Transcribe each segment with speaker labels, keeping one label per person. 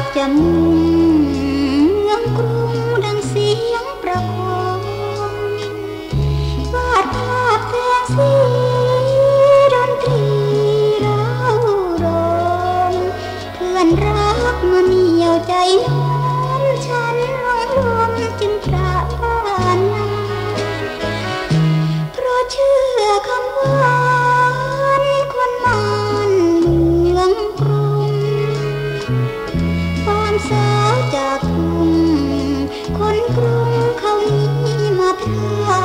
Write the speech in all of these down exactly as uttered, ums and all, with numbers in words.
Speaker 1: จะมุ่งเมืองกรุงดังเสียงประโคมวาดภาพแสงสีดนตรีเรารมเพื่อนรักมาเหนี่ยวใจน้อมฉันหลงลมจึงประพานาเพราะเชื่อคำหวานคนมันเมืองกรุงความสาวจากกรุงคนกรุงเขานี้มาพา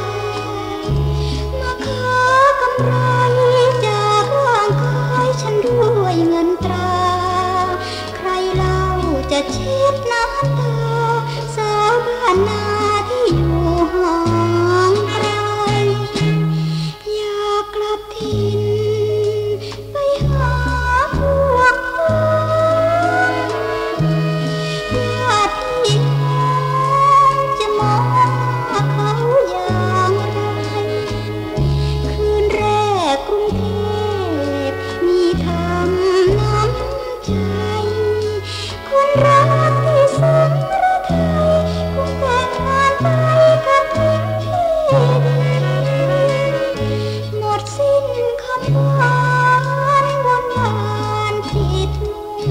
Speaker 1: มาขอกำไรจากร่างกายฉันด้วยเงินตราใครเล่าจะเช็ดน้ำตาสาวบ้านนาที่อยู่ห่างไกลอยากกลับถิ่นไปหาพวกพ้องญาติพี่น้องจะมองเขาอย่างไรคืนแรกกรุงเทพมีทำน้ำใจคนรักที่สมฤทัยคงแต่งงานไปกับทิ้งที่ดินหมดสิ้นคำหวานบนบานที่ทุ่ง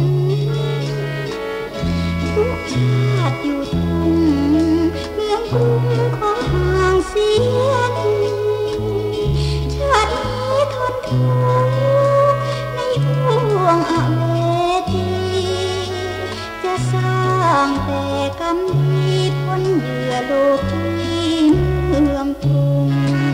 Speaker 1: ทุกชาติอยู่ทุ่งเมืองกรุงขอห่างเสียทีชาตินี้ทนทุกข์ในห่วงอเวทีจะสร้างแต่กรรมดีพ้นเหยื่อโลกีเมืองกรุง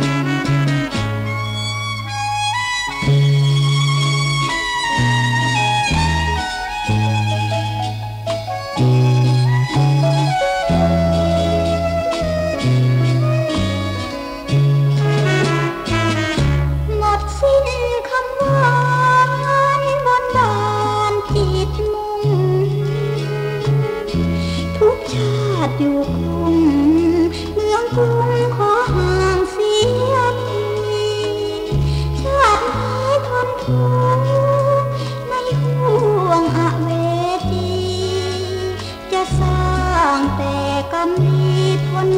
Speaker 1: หมดสิ้นคำหวานบนบานจิตมุ่งทุกชาติอยู่กรุงเมืองกรุงขอห่างเสียทีชาตินี้ทนทุกข์ในห่วงอเวจีจะสร้างแต่กรรมดีพ้น